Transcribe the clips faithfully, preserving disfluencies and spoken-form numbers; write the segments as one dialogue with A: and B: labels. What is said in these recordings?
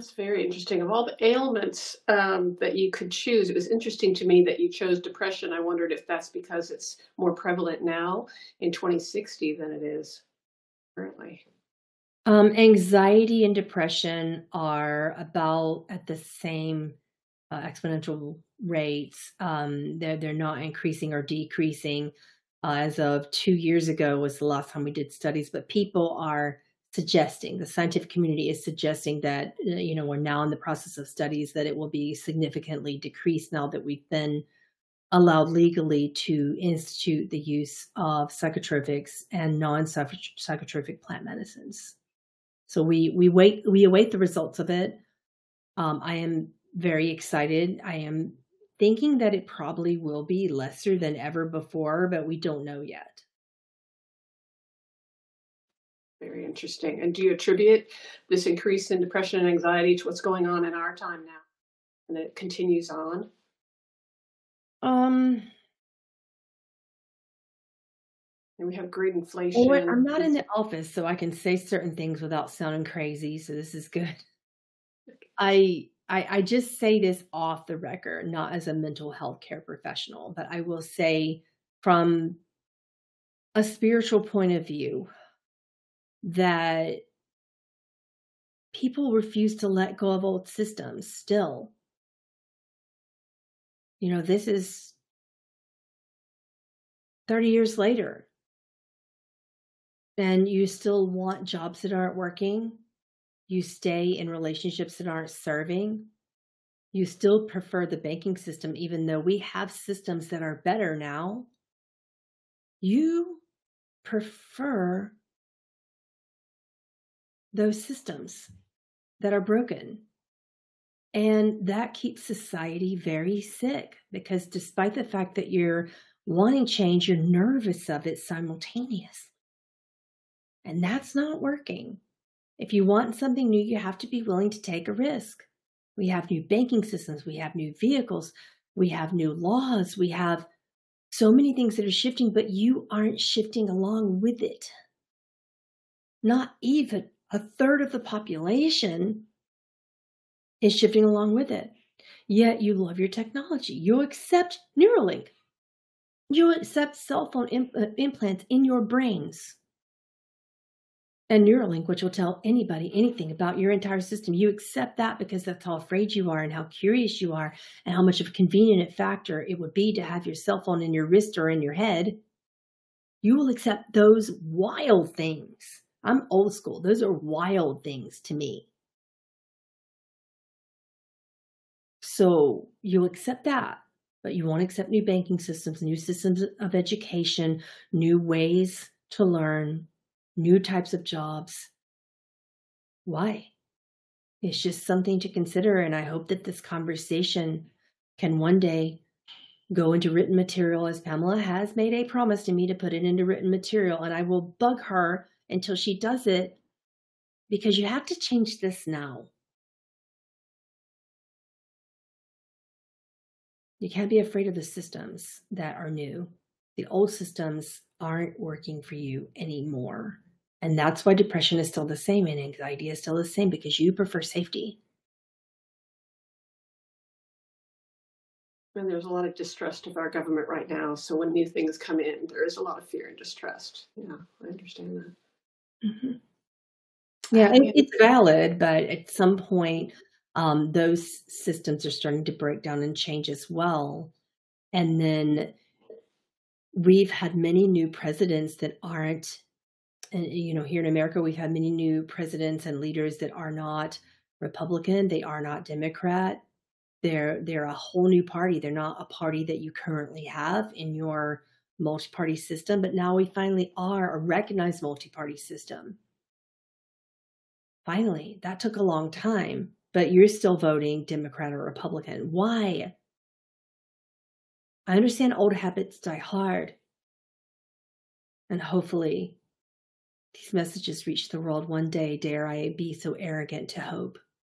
A: That's very interesting. Of all the ailments um, that you could choose, it was interesting to me that you chose depression. I wondered if that's because it's more prevalent now in twenty sixty than it is currently.
B: Um, anxiety and depression are about at the same uh, exponential rates. Um, they're they're not increasing or decreasing. Uh, as of two years ago was the last time we did studies, but people are suggesting, the scientific community is suggesting that uh, you know we're now in the process of studies that it will be significantly decreased now that we've been allowed legally to institute the use of psychotropics and non-psychotropic plant medicines. So we we wait we await the results of it. Um, I am very excited. I am thinking that it probably will be lesser than ever before, but we don't know yet.
A: Very interesting. And do you attribute this increase in depression and anxiety to what's going on in our time now? And it continues on?
B: Um,
A: And we have great
B: well,
A: inflation.
B: I'm not in the office, so I can say certain things without sounding crazy. So this is good. I I, I just say this off the record, not as a mental health care professional, but I will say from a spiritual point of view that people refuse to let go of old systems still. You know, this is thirty years later, and you still want jobs that aren't working. You stay in relationships that aren't serving. You still prefer the banking system, even though we have systems that are better now. You prefer those systems that are broken. And that keeps society very sick because despite the fact that you're wanting change, you're nervous of it simultaneously. And that's not working. If you want something new, you have to be willing to take a risk. We have new banking systems. We have new vehicles. We have new laws. We have so many things that are shifting, but you aren't shifting along with it. Not even a third of the population is shifting along with it. Yet you love your technology. You accept Neurolink. You accept cell phone imp- implants in your brains. And Neuralink, which will tell anybody anything about your entire system. You accept that because that's how afraid you are and how curious you are and how much of a convenient factor it would be to have your cell phone in your wrist or in your head. You will accept those wild things. I'm old school. Those are wild things to me. So you'll accept that, but you won't accept new banking systems, new systems of education, new ways to learn, new types of jobs. Why? It's just something to consider. And I hope that this conversation can one day go into written material, as Pamela has made a promise to me to put it into written material. And I will bug her until she does it, because you have to change this now. You can't be afraid of the systems that are new. The old systems aren't working for you anymore. And that's why depression is still the same and anxiety is still the same, because you prefer safety.
A: And there's a lot of distrust of our government right now. So when new things come in, there is a lot of fear and distrust. Yeah, I understand that.
B: Mm-hmm. Yeah, it, it's valid, but at some point, um, those systems are starting to break down and change as well. And then we've had many new presidents that aren't, and you know, here in America, we've had many new presidents and leaders that are not Republican. They are not Democrat. They're they're a whole new party. They're not a party that you currently have in your multi-party system, but now we finally are a recognized multi-party system. Finally, that took a long time, but you're still voting Democrat or Republican. Why? I understand old habits die hard. And hopefully these messages reach the world one day. Dare I be so arrogant to hope?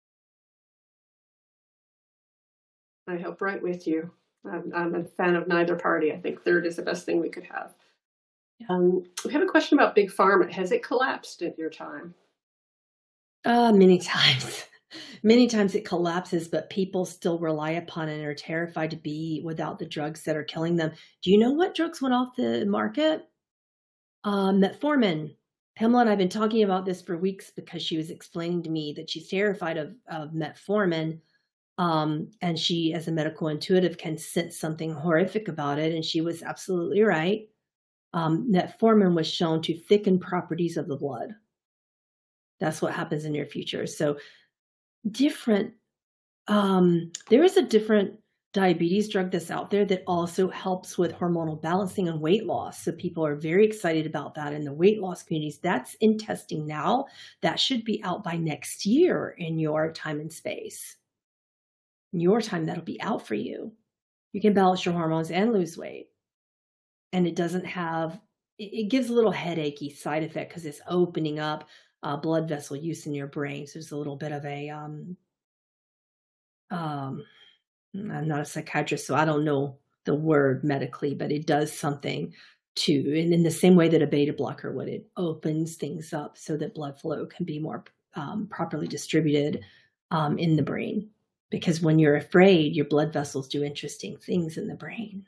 A: I hope right with you. I'm, I'm a fan of neither party. I think third is the best thing we could have. Um, we have a question about big pharma. Has it collapsed at your time?
B: Uh, many times. Many times it collapses, but people still rely upon it and are terrified to be without the drugs that are killing them. Do you know what drugs went off the market? Uh, metformin. Pamela and I have been talking about this for weeks because she was explaining to me that she's terrified of, of metformin. Um, and she, as a medical intuitive, can sense something horrific about it. And she was absolutely right. Um, metformin was shown to thicken properties of the blood. That's what happens in your future. So different, um, there is a different diabetes drug that's out there that also helps with hormonal balancing and weight loss. So people are very excited about that in the weight loss communities. That's in testing now. That should be out by next year in your time and space. In your time, that'll be out for you. You can balance your hormones and lose weight. And it doesn't have, it, it gives a little headachy side effect because it's opening up uh, blood vessel use in your brain. So there's a little bit of a, um, um, I'm not a psychiatrist, so I don't know the word medically, but it does something to, and in the same way that a beta blocker would, it opens things up so that blood flow can be more um, properly distributed um, in the brain. Because when you're afraid, your blood vessels do interesting things in the brain.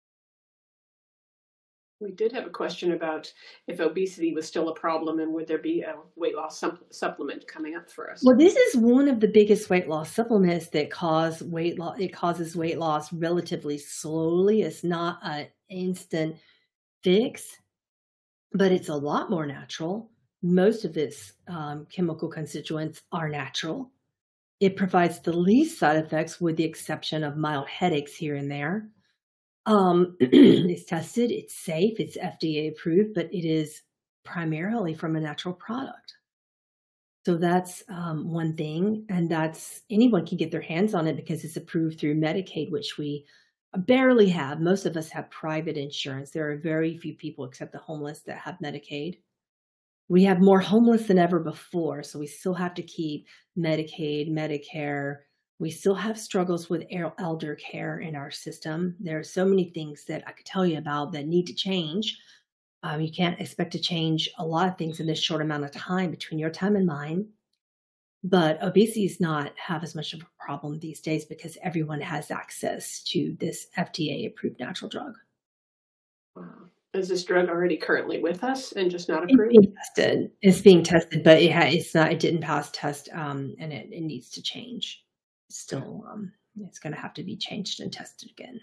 A: We did have a question about if obesity was still a problem and would there be a weight loss supp- supplement coming up for us?
B: Well, this is one of the biggest weight loss supplements that cause weight loss. It causes weight loss relatively slowly. It's not an instant fix, but it's a lot more natural. Most of its um, chemical constituents are natural. It provides the least side effects with the exception of mild headaches here and there. Um, it's tested, it's safe, it's F D A approved, but it is primarily from a natural product. So that's um, one thing, and that's anyone can get their hands on it because it's approved through Medicaid, which we barely have. Most of us have private insurance. There are very few people, except the homeless, that have Medicaid. We have more homeless than ever before, so we still have to keep Medicaid, Medicare. We still have struggles with elder care in our system. There are so many things that I could tell you about that need to change. Um, you can't expect to change a lot of things in this short amount of time between your time and mine. But obesity is not have as much of a problem these days because everyone has access to this F D A-approved natural drug.
A: Wow. Is this drug already currently with us and just not
B: It's
A: approved?
B: being tested. It's being tested, but it ha- it's not. It didn't pass test, um, and it, it needs to change. Still, um, it's going to have to be changed and tested again.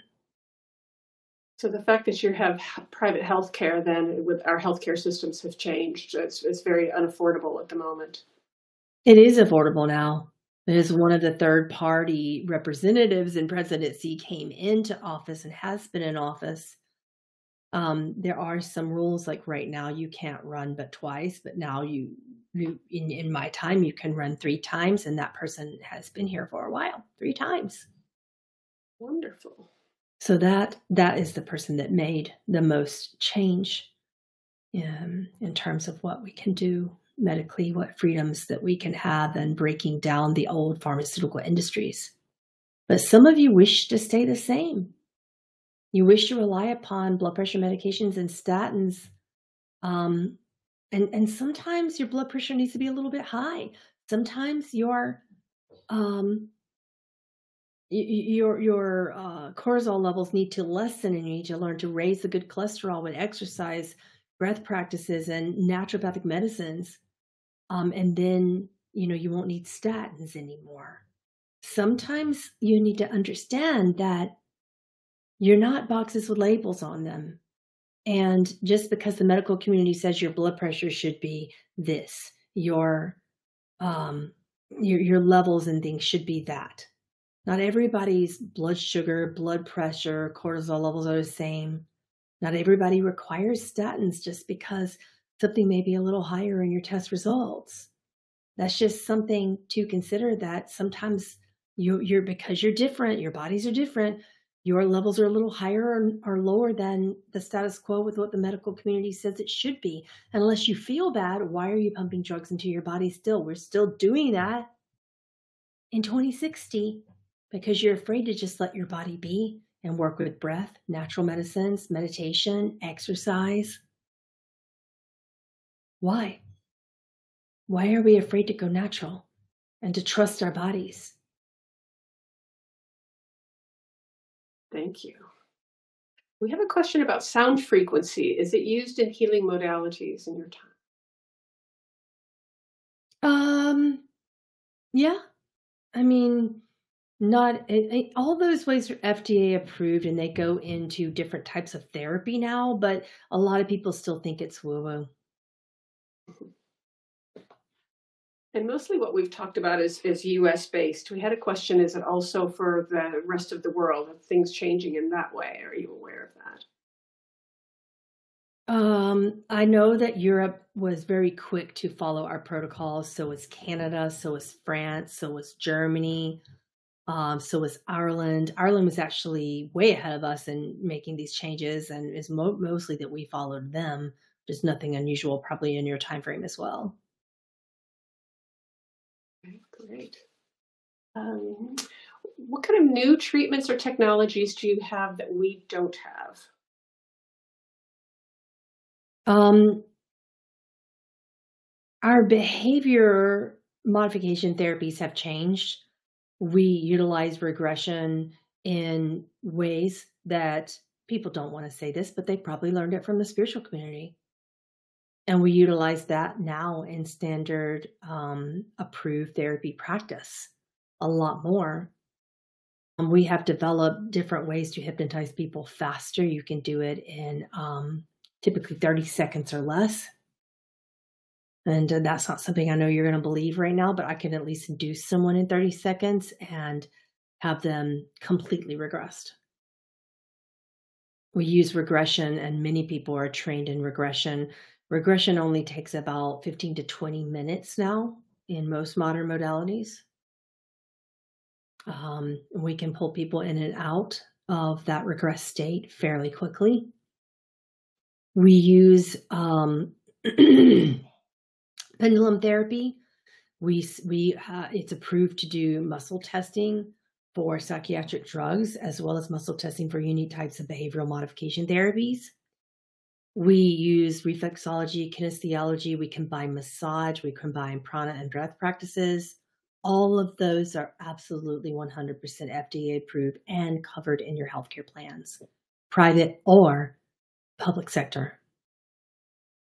A: So the fact that you have private health care, then with our healthcare systems have changed, it's, it's very unaffordable at the moment.
B: It is affordable now. It is one of the third party representatives in presidency came into office and has been in office. Um, there are some rules, like right now you can't run but twice, but now you, you in, in my time, you can run three times, and that person has been here for a while, three times.
A: Wonderful.
B: So that that is the person that made the most change in, in terms of what we can do medically, what freedoms that we can have, and breaking down the old pharmaceutical industries. But some of you wish to stay the same. You wish to rely upon blood pressure medications and statins. Um, and, and sometimes your blood pressure needs to be a little bit high. Sometimes your um, your your uh, cortisol levels need to lessen, and you need to learn to raise the good cholesterol with exercise, breath practices, and naturopathic medicines. Um, and then, you know, you won't need statins anymore. Sometimes you need to understand that you're not boxes with labels on them. And just because the medical community says your blood pressure should be this, your um, your, your levels and things should be that. Not everybody's blood sugar, blood pressure, cortisol levels are the same. Not everybody requires statins just because something may be a little higher in your test results. That's just something to consider, that sometimes you, you're, because you're different, your bodies are different, your levels are a little higher or, or lower than the status quo with what the medical community says it should be. Unless you feel bad, why are you pumping drugs into your body still? We're still doing that in twenty sixty because you're afraid to just let your body be and work with breath, natural medicines, meditation, exercise. Why? Why are we afraid to go natural and to trust our bodies.
A: Thank you. We have a question about sound frequency. Is it used in healing modalities in your time?
B: Um, yeah, I mean, not it, it- all those ways are F D A approved and they go into different types of therapy now, but a lot of people still think it's woo woo.
A: And mostly what we've talked about is, is U S based. We had a question, is it also for the rest of the world? Are things changing in that way? Are you aware of that?
B: Um, I know that Europe was very quick to follow our protocols. So was Canada, so was France, so was Germany, um, so was Ireland. Ireland was actually way ahead of us in making these changes, and it's mo- mostly that we followed them. There's nothing unusual, probably in your time frame as well.
A: Okay, great. Um, what kind of new treatments or technologies do you have that we don't have?
B: Um, our behavior modification therapies have changed. We utilize regression in ways that people don't want to say this, but they probably learned it from the spiritual community. And we utilize that now in standard um, approved therapy practice a lot more. Um, we have developed different ways to hypnotize people faster. You can do it in um, typically thirty seconds or less. And uh, that's not something I know you're going to believe right now, but I can at least induce someone in thirty seconds and have them completely regressed. We use regression, and many people are trained in regression. Regression only takes about fifteen to twenty minutes now in most modern modalities. Um, we can pull people in and out of that regress state fairly quickly. We use um, pendulum therapy. We s- we uh, It's approved to do muscle testing for psychiatric drugs as well as muscle testing for unique types of behavioral modification therapies. We use reflexology, kinesiology. We combine massage. We combine prana and breath practices. All of those are absolutely one hundred percent F D A approved and covered in your healthcare plans, private or public sector.